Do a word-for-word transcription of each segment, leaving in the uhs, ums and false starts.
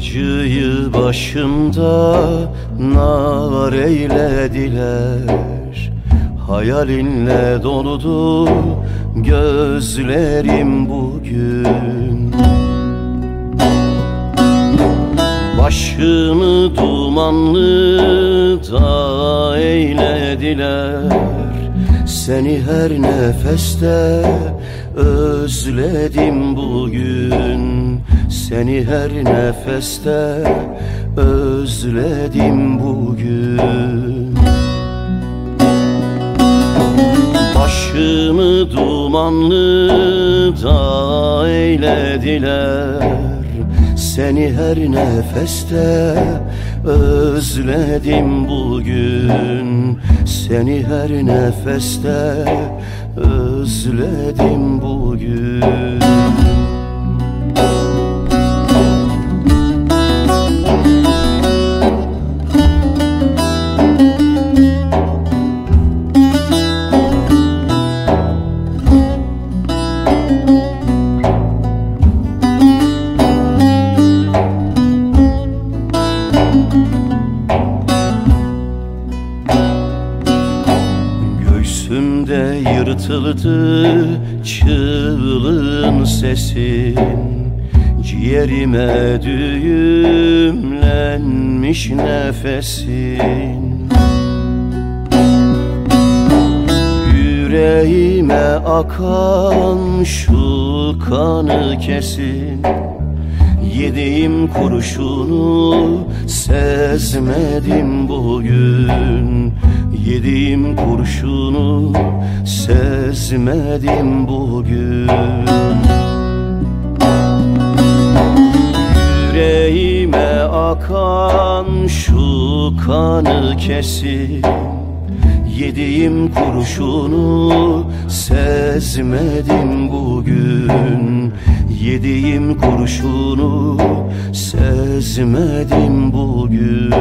Acıyı başımda nar eylediler, hayalinle doludu gözlerim bugün. Başımı dumanlı da eylediler, seni her nefeste özledim bugün. Seni her nefeste özledim bugün. Başımı dumanlı da eylediler, seni her nefeste özledim bugün. Seni her nefeste özledim bugün. Göğsümde yırtıldı çığlığın sesin, ciğerime düğümlenmiş nefesin. Yüreğime akan şu kanı kesin, yediğim kurşunu sezmedim bugün. Yediğim kurşunu sezmedim bugün. Yüreğime akan şu kanı kesin, yediğim kurşunu sezmedim bugün. Yediğim kurşunu sezmedim bugün.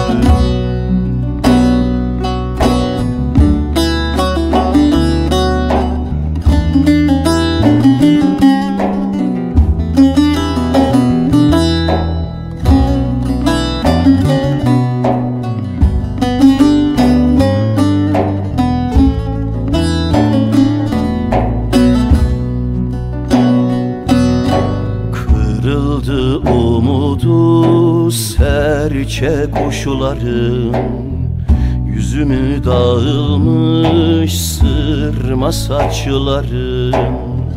Kırıldı umudu serçe kuşların, yüzümü dağılmış sırma saçların.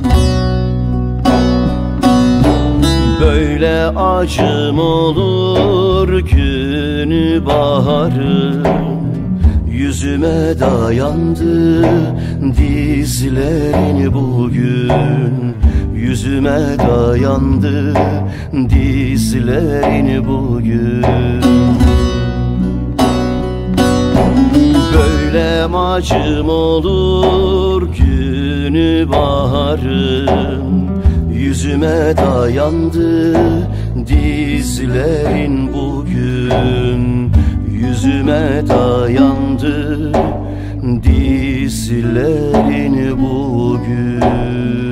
Böyle acım olur günü baharın, yüzüme dayandı dizlerin bugün. Yüzüme dayandı dizlerin bugün. Böyle acım olur günü baharın, yüzüme dayandı dizlerin bugün. Yüzüme dayandı dizlerin bugün.